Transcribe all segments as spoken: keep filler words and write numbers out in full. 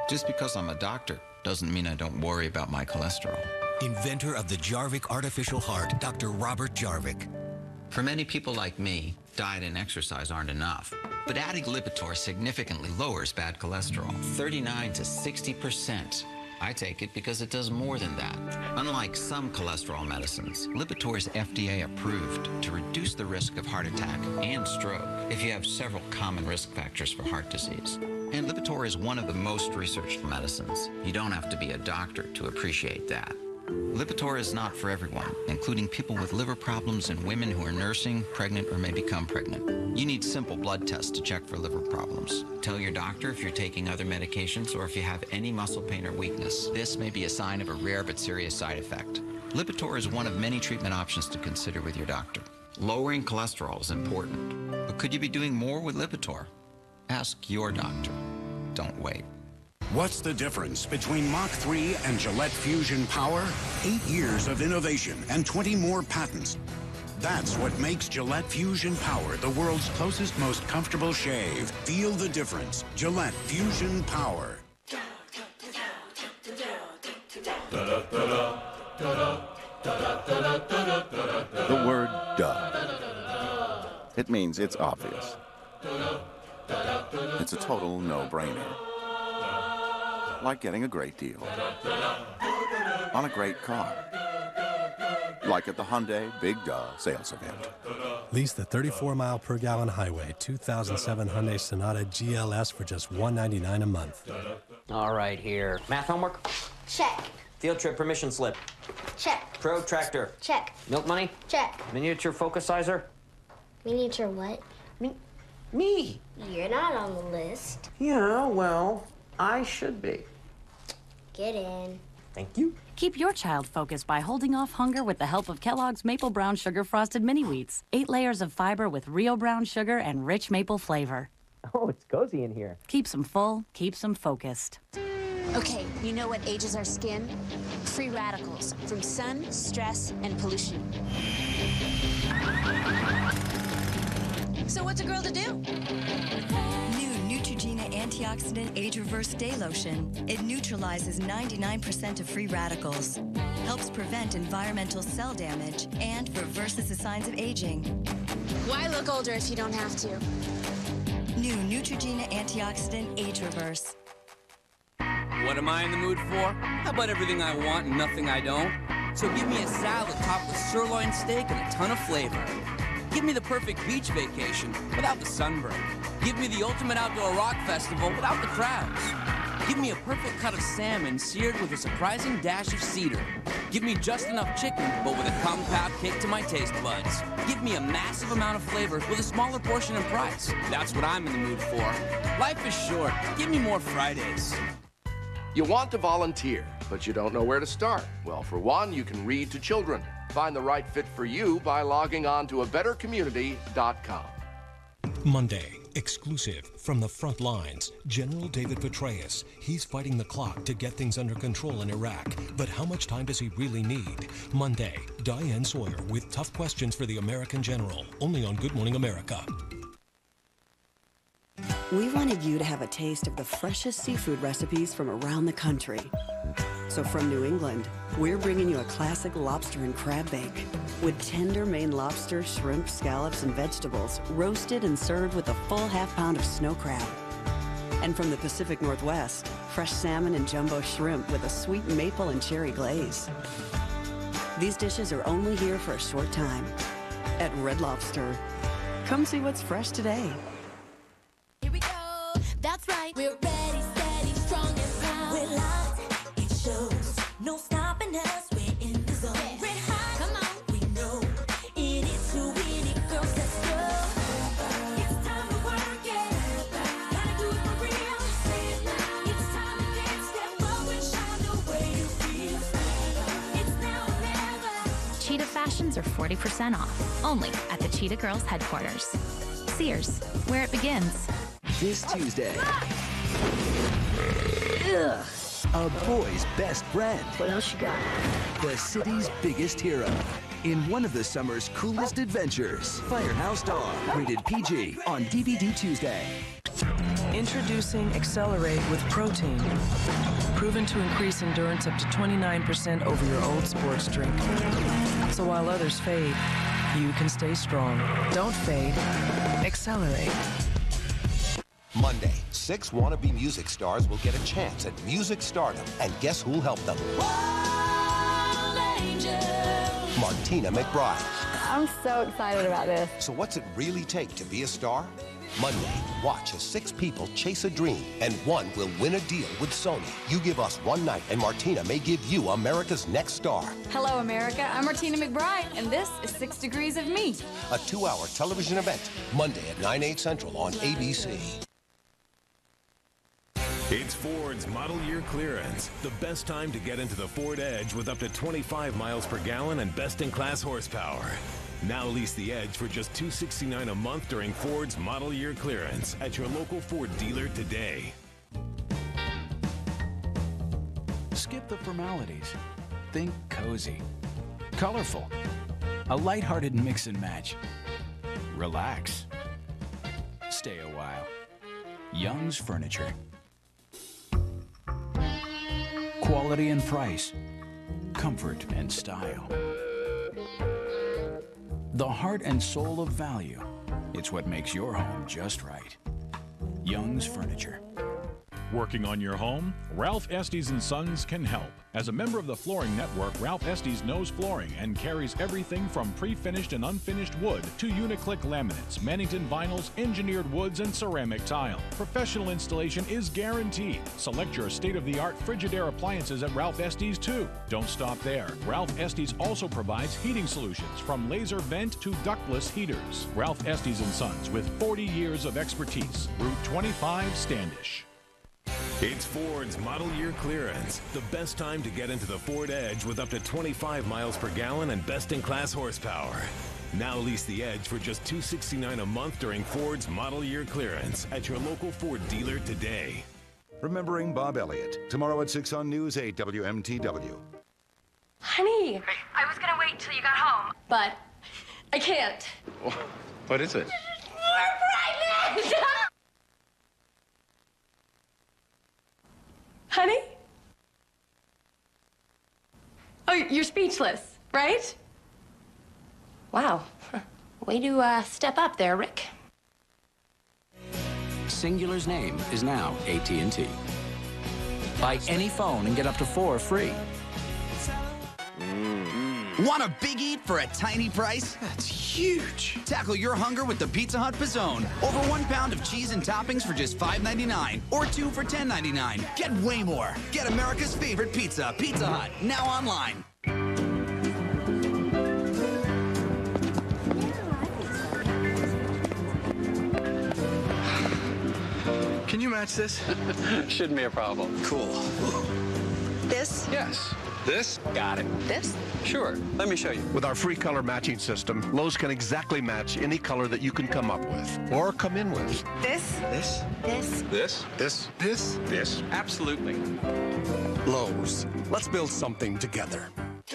Just because I'm a doctor doesn't mean I don't worry about my cholesterol. Inventor of the Jarvik Artificial Heart, Doctor Robert Jarvik. For many people like me, diet and exercise aren't enough. But adding Lipitor significantly lowers bad cholesterol, thirty-nine to sixty percent. I take it because it does more than that. Unlike some cholesterol medicines, Lipitor is F D A approved to reduce the risk of heart attack and stroke if you have several common risk factors for heart disease. And Lipitor is one of the most researched medicines. You don't have to be a doctor to appreciate that. Lipitor is not for everyone, including people with liver problems and women who are nursing, pregnant, or may become pregnant. You need simple blood tests to check for liver problems. Tell your doctor if you're taking other medications or if you have any muscle pain or weakness. This may be a sign of a rare but serious side effect. Lipitor is one of many treatment options to consider with your doctor. Lowering cholesterol is important, but could you be doing more with Lipitor? Ask your doctor. Don't wait. What's the difference between Mach three and Gillette Fusion Power? Eight years of innovation and twenty more patents. That's what makes Gillette Fusion Power the world's closest, most comfortable shave. Feel the difference. Gillette Fusion Power. The word duh. It means it's obvious. It's a total no-brainer. Like getting a great deal on a great car. Like at the Hyundai Big Duh sales event. Lease the thirty-four mile per gallon highway two thousand seven Hyundai Sonata G L S for just one ninety-nine a month. All right, here. Math homework? Check. Field trip permission slip? Check. Protractor? Check. Milk money? Check. Miniature focasizer? Miniature what? Me? Me? You're not on the list. Yeah, well, I should be. Get in. Thank you. Keep your child focused by holding off hunger with the help of Kellogg's Maple Brown Sugar Frosted Mini Wheats. Eight layers of fiber with Rio brown sugar and rich maple flavor. Oh, it's cozy in here. Keeps them full, keeps them focused. Okay, you know what ages our skin? Free radicals from sun, stress, and pollution. So what's a girl to do? New Neutrogena Antioxidant Age Reverse Day Lotion. It neutralizes ninety-nine percent of free radicals, helps prevent environmental cell damage, and reverses the signs of aging. Why look older if you don't have to? New Neutrogena Antioxidant Age Reverse. What am I in the mood for? How about everything I want and nothing I don't? So give me a salad topped with sirloin steak and a ton of flavor. Give me the perfect beach vacation without the sunburn. Give me the ultimate outdoor rock festival without the crowds. Give me a perfect cut of salmon seared with a surprising dash of cedar. Give me just enough chicken, but with a compact kick to my taste buds. Give me a massive amount of flavor with a smaller portion and price. That's what I'm in the mood for. Life is short. Give me more Fridays. You want to volunteer, but you don't know where to start. Well, for one, you can read to children. Find the right fit for you by logging on to a better community dot com. Monday, exclusive from the front lines, General David Petraeus. He's fighting the clock to get things under control in Iraq. But how much time does he really need? Monday, Diane Sawyer with tough questions for the American general, only on Good Morning America. We wanted you to have a taste of the freshest seafood recipes from around the country. So from New England, we're bringing you a classic lobster and crab bake with tender Maine lobster, shrimp, scallops, and vegetables roasted and served with a full half pound of snow crab. And from the Pacific Northwest, fresh salmon and jumbo shrimp with a sweet maple and cherry glaze. These dishes are only here for a short time at Red Lobster. Come see what's fresh today. Here we go. That's right. We're ready, steady, strong and proud. We're locked. It shows. No stopping us. We're in the zone. Yeah. Red hot. Come on. We know it is to win it, girls. Let's go. It's time to work it. Gotta do it for real. It's time to dance, step up and shine the way you feel. It's now or never. Cheetah fashions are forty percent off. Only at the Cheetah Girls headquarters. Sears, where it begins. This Tuesday, Ugh. a boy's best friend. What else you got? The city's biggest hero. In one of the summer's coolest adventures. Firehouse Dog, rated P G, on D V D Tuesday. In Introducing Accelerate with protein. Proven to increase endurance up to twenty-nine percent over your old sports drink. So while others fade, you can stay strong. Don't fade. Accelerate. Monday, six wannabe music stars will get a chance at music stardom, and guess who'll help them? Martina McBride. I'm so excited about this. So what's it really take to be a star? Monday, watch as six people chase a dream, and one will win a deal with Sony. You give us one night, and Martina may give you America's next star. Hello, America. I'm Martina McBride, and this is Six Degrees of Me. A two-hour television event, Monday at nine, eight central on A B C. It's Ford's model year clearance. The best time to get into the Ford Edge with up to twenty-five miles per gallon and best-in-class horsepower. Now lease the Edge for just two hundred sixty-nine dollars a month during Ford's model year clearance at your local Ford dealer today. Skip the formalities. Think cozy, colorful, a lighthearted mix and match. Relax. Stay a while. Young's Furniture. Quality and price. Comfort and style. The heart and soul of value. It's what makes your home just right. Young's Furniture. Working on your home? Ralph Estes and Sons can help. As a member of the Flooring Network, Ralph Estes knows flooring and carries everything from pre-finished and unfinished wood to Uniclick laminates, Mannington vinyls, engineered woods, and ceramic tile. Professional installation is guaranteed. Select your state-of-the-art Frigidaire appliances at Ralph Estes too. Don't stop there. Ralph Estes also provides heating solutions from laser vent to ductless heaters. Ralph Estes and Sons with forty years of expertise. Route twenty-five, Standish. It's Ford's model year clearance. The best time to get into the Ford Edge with up to twenty-five miles per gallon and best-in-class horsepower. Now lease the Edge for just two hundred sixty-nine dollars a month during Ford's model year clearance at your local Ford dealer today. Remembering Bob Elliott, tomorrow at six on News eight W M T W. Honey, I was gonna wait till you got home, but I can't. What is it? We're pregnant! Honey? Oh, you're speechless, right? Wow. Way to uh, step up there, Rick. Singular's name is now A T and T. Buy any phone and get up to four free. Want a big eat for a tiny price? That's huge. Tackle your hunger with the Pizza Hut Pizzone. Over one pound of cheese and toppings for just five ninety-nine, or two for ten ninety-nine. Get way more. Get America's favorite pizza, Pizza Hut, now online. Can you match this? Shouldn't be a problem. Cool. This? Yes. This? Got it. This? Sure. Let me show you. With our free color matching system, Lowe's can exactly match any color that you can come up with or come in with. This? This? This? This? This? This? This? Absolutely. Lowe's. Let's build something together.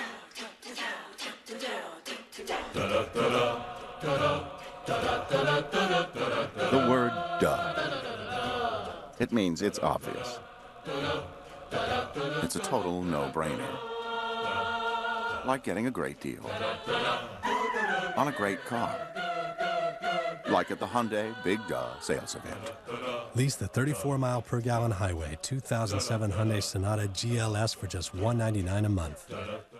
The word duh. It means it's obvious. It's a total no-brainer. Like getting a great deal on a great car. Like at the Hyundai Big Duh sales event. Lease the thirty-four mile per gallon highway two thousand seven Hyundai Sonata G L S for just one hundred ninety-nine dollars a month.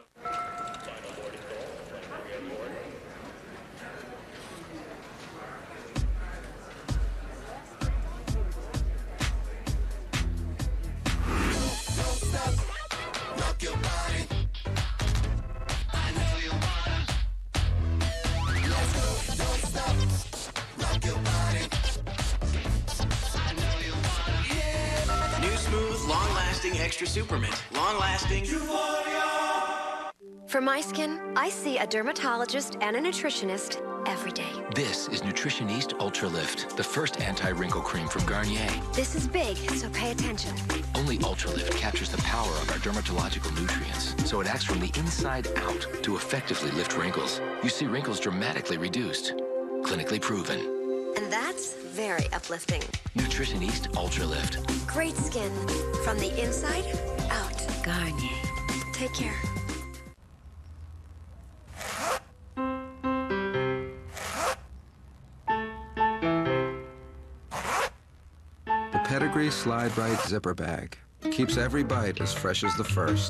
Extra Supermint. Long-lasting. For my skin, I see a dermatologist and a nutritionist every day. This is Nutritioniste Ultra Lift, the first anti-wrinkle cream from Garnier. This is big, so pay attention. Only Ultra Lift captures the power of our dermatological nutrients, so it acts from the inside out to effectively lift wrinkles. You see wrinkles dramatically reduced. Clinically proven. And that's very uplifting. Nutrition East Ultra Lift. Great skin from the inside out. Garnier. Take care. The Pedigree Slide Right Zipper Bag keeps every bite as fresh as the first.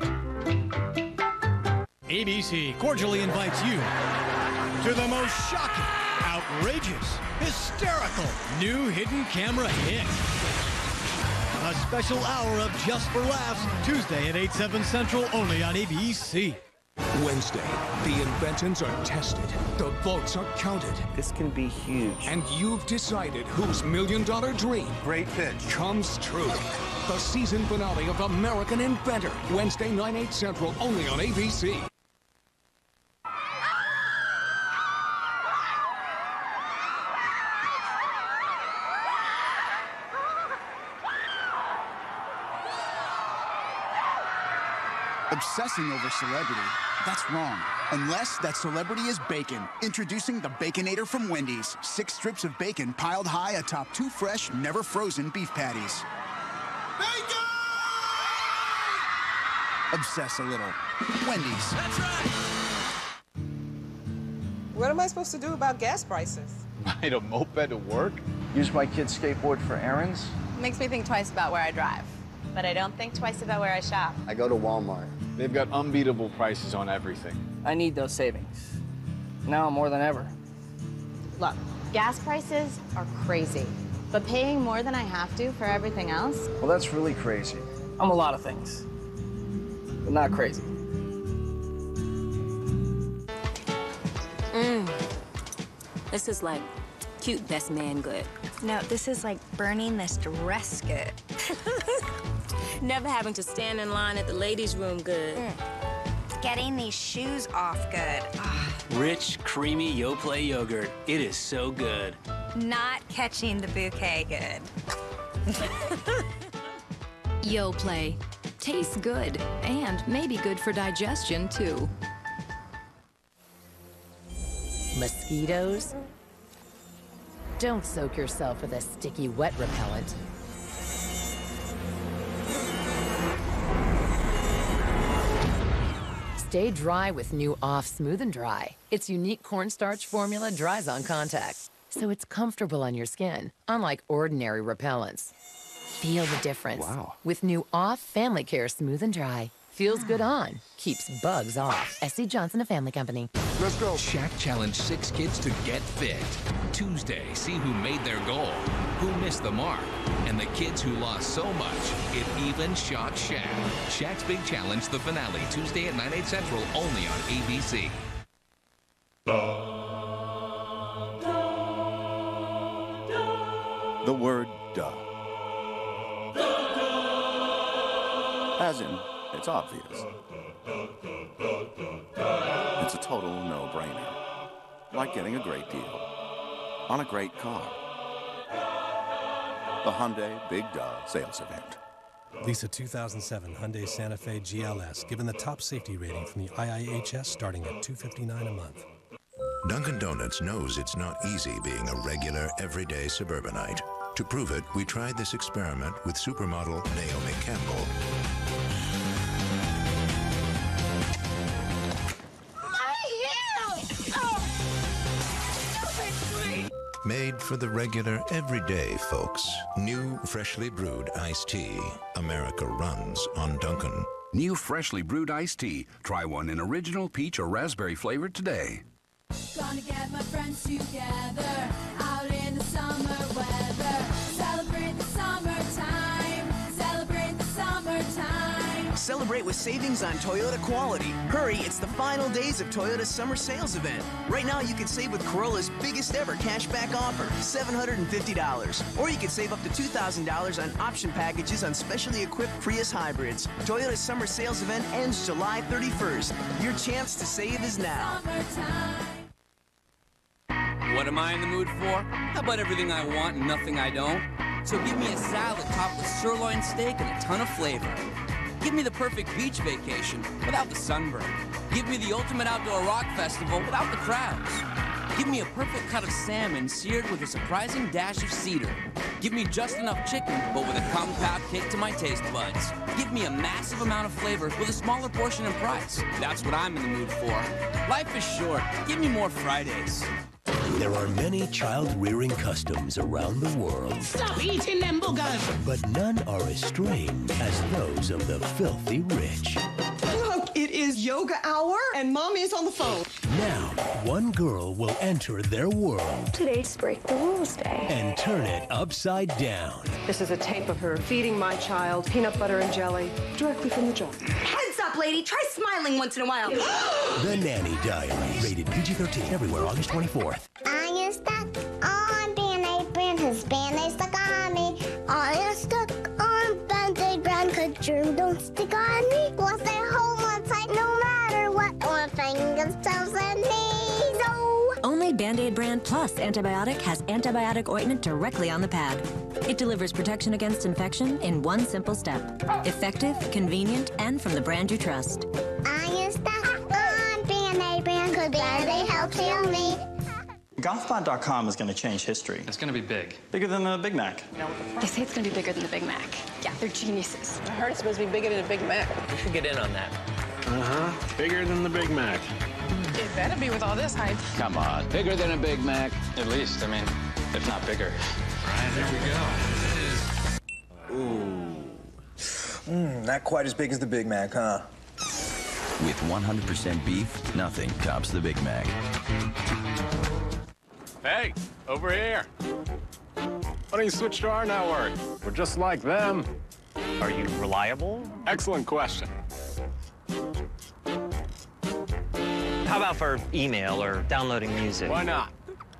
A B C cordially invites you to the most shocking, outrageous, hysterical new hidden camera hit. A special hour of Just for Laughs, Tuesday at eight, seven Central, only on A B C. Wednesday, the inventions are tested, the votes are counted. This can be huge. And you've decided whose million dollar dream Great pitch. comes true. The season finale of American Inventor, Wednesday, nine, eight Central, only on A B C. Obsessing over celebrity, that's wrong. Unless that celebrity is bacon. Introducing the Baconator from Wendy's. Six strips of bacon piled high atop two fresh, never frozen beef patties. Bacon! Obsess a little. Wendy's. That's right! What am I supposed to do about gas prices? Ride a moped to work? Use my kid's skateboard for errands? Makes me think twice about where I drive. But I don't think twice about where I shop. I go to Walmart. They've got unbeatable prices on everything. I need those savings. Now more than ever. Look, gas prices are crazy. But paying more than I have to for everything else? Well, that's really crazy. I'm a lot of things, but not crazy. Mmm. This is like cute best man good. No, this is like burning this dress good. Never having to stand in line at the ladies' room good. Mm. Getting these shoes off good. Ugh. Rich, creamy Yoplait yogurt. It is so good. Not catching the bouquet good. Yoplait. Tastes good, and maybe good for digestion, too. Mosquitoes? Don't soak yourself with a sticky wet repellent. Stay dry with new Off Smooth and Dry. Its unique cornstarch formula dries on contact, so it's comfortable on your skin, unlike ordinary repellents. Feel the difference. Wow. With new Off Family Care Smooth and Dry. Feels good on, keeps bugs off. S C Johnson, a family company. Let's go. Shaq challenged six kids to get fit. Tuesday, see who made their goal, who missed the mark, and the kids who lost so much, it even shocked Shaq. Shaq's Big Challenge, the finale, Tuesday at nine, eight Central, only on A B C. The word duh. As in, it's obvious. It's a total no-brainer. Like getting a great deal on a great car. The Hyundai Big Duh sales event. Lisa two thousand seven Hyundai Santa Fe G L S, given the top safety rating from the I I H S, starting at two hundred fifty-nine dollars a month. Dunkin' Donuts knows it's not easy being a regular, everyday suburbanite. To prove it, we tried this experiment with supermodel Naomi Campbell. Made for the regular, everyday folks. New, freshly brewed iced tea. America runs on Dunkin'. New freshly brewed iced tea. Try one in original peach or raspberry flavor today. Gonna get my friends together out in the summer weather. Celebrate the summertime. Celebrate the summertime. Celebrate with savings on Toyota quality. Hurry, it's the final days of Toyota's summer sales event. Right now, you can save with Corolla's biggest ever cashback offer, seven hundred fifty dollars. Or you can save up to two thousand dollars on option packages on specially equipped Prius hybrids. Toyota's summer sales event ends July thirty-first. Your chance to save is now. What am I in the mood for? How about everything I want and nothing I don't? So give me a salad topped with sirloin steak and a ton of flavor. Give me the perfect beach vacation without the sunburn. Give me the ultimate outdoor rock festival without the crowds. Give me a perfect cut of salmon seared with a surprising dash of cedar. Give me just enough chicken, but with a compact kick to my taste buds. Give me a massive amount of flavor with a smaller portion in price. That's what I'm in the mood for. Life is short. Give me more Fridays. There are many child-rearing customs around the world. Stop eating them boogers! But none are as strange as those of the filthy rich. Look, it is yoga hour, and Mommy is on the phone. Now, one girl will enter their world. Today's Break the Rules Day. And turn it upside down. This is a tape of her feeding my child peanut butter and jelly directly from the jar. Heads up, lady. Try smiling once in a while. The Nanny Diaries. Rated P G thirteen everywhere August twenty-fourth. I am stuck on Band-Aid brand, his Band-Aid stuck on me. I am stuck on Band-Aid brand, cause germ don't stick on me. Once they hold on tight, no matter what, on fingers, toes, and knees. Oh. Only Band-Aid brand plus antibiotic has antibiotic ointment directly on the pad. It delivers protection against infection in one simple step. Effective, convenient, and from the brand you trust. I am stuck on Band-Aid brand, cause Band-Aid helps heal me. Gothbot dot com is going to change history. It's going to be big. Bigger than the Big Mac. They say it's going to be bigger than the Big Mac. Yeah, they're geniuses. I heard it's supposed to be bigger than a Big Mac. We should get in on that. Uh-huh. Bigger than the Big Mac. It better be with all this hype. Come on. Bigger than a Big Mac. At least, I mean, if not bigger. All right, there we go. Ooh. Mmm, not quite as big as the Big Mac, huh? With one hundred percent beef, nothing tops the Big Mac. Hey, over here. Why don't you switch to our network? We're just like them. Are you reliable? Excellent question. How about for email or downloading music? Why not?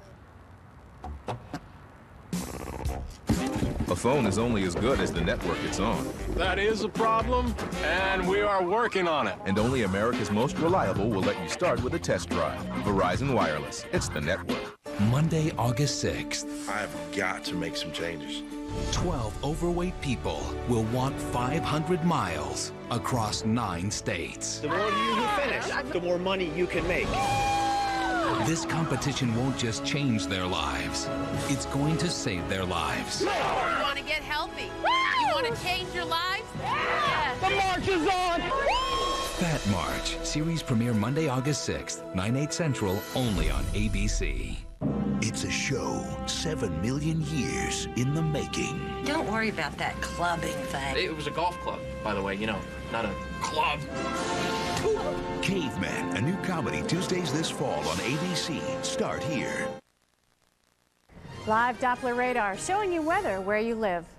A phone is only as good as the network it's on. That is a problem, and we are working on it. And only America's most reliable will let you start with a test drive. Verizon Wireless. It's the network. Monday, August sixth. I've got to make some changes. twelve overweight people will want five hundred miles across nine states. The more you who finish, the more money you can make. This competition won't just change their lives. It's going to save their lives. You want to get healthy? You want to change your lives? Yeah. The march is on! Fat March. Series premiere Monday, August sixth, nine, eight Central, only on A B C. It's a show seven million years in the making. Don't worry about that clubbing thing. It was a golf club, by the way, you know, not a club. Caveman, a new comedy Tuesdays this fall on A B C. Start here. Live Doppler radar showing you weather where you live.